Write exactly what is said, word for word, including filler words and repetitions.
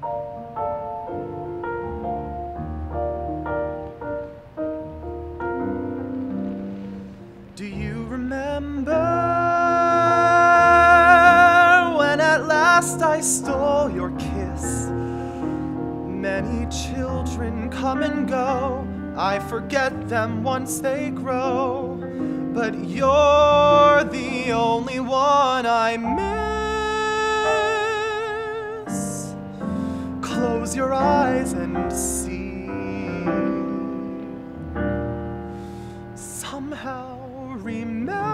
Do you remember when at last I stole your kiss? Many children come and go, I forget them once they grow, but you're the only one I miss. Close your eyes and see. Somehow remember